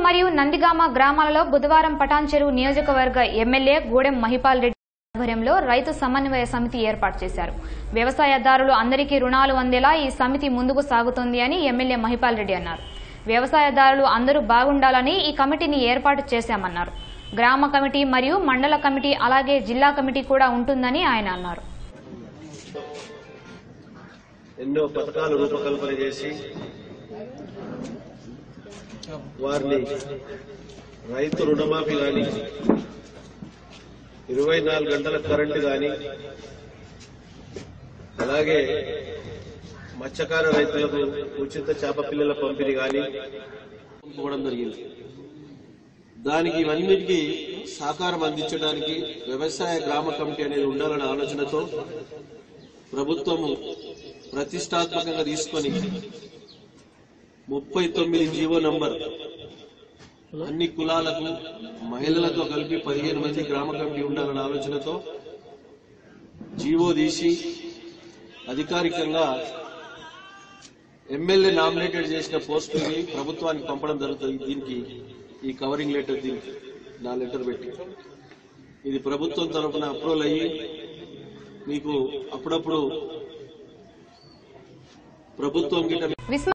మరియు నందిగామ గ్రామాలలో బుధవారం పటాన్చెరు నియోజకవర్గ ఎమ్మెల్యే గూడెం మహిపాల్ రెడ్డి ఆధ్వర్యంలో రైతు సమన్వయ సమితి ఏర్పాటు చేశారు. వ్యవసాయదారులు అందరికీ రుణాలు అందేలా ఈ సమితి ముందుకు సాగుతోంది అని ఎమ్మెల్యే మహిపాల్ రెడ్డి అన్నారు. వ్యవసాయదారులు అందరూ బాగుండాలని ఈ కమిటీని ఏర్పాటు చేశామన్నారు. గ్రామ కమిటీ మరియు మండల కమిటీ అలాగే జిల్లా కమిటీ కూడా ఉంటుందని ఆయన అన్నారు. ఎన్నో పథకాలు రూపకల్పన చేసి వారిని రైతు రుణమాఫీ కానీ 24 గంటల కరెంటు కానీ అలాగే మత్స్యకార రైతులకు ఉచిత చేప పిల్లల పంపిణీ కానీ ఇవ్వడం జరిగింది. దానికి ఇవన్నిటికీ సహకారం అందించడానికి వ్యవసాయ గ్రామ కమిటీ అనేది ఉండాలనే ఆలోచనతో ప్రభుత్వము ప్రతిష్టాత్మకంగా తీసుకొని 39 జీవో నంబర్ అన్ని కులాలకు మహిళలతో కలిపి 15 మంది గ్రామ కమిటీ ఉండాలనే ఆలోచనతో జీవో తీసి అధికారికంగా ఎమ్మెల్యే నామినేటెడ్ చేసిన పోస్టుని ప్రభుత్వానికి పంపడం జరుగుతుంది. దీనికి ఈ కవరింగ్ లెటర్ దీనికి నా లెటర్ పెట్టి ఇది ప్రభుత్వం తరఫున అప్రూవల్ అయ్యి మీకు అప్పుడప్పుడు ప్రభుత్వం గిట్ట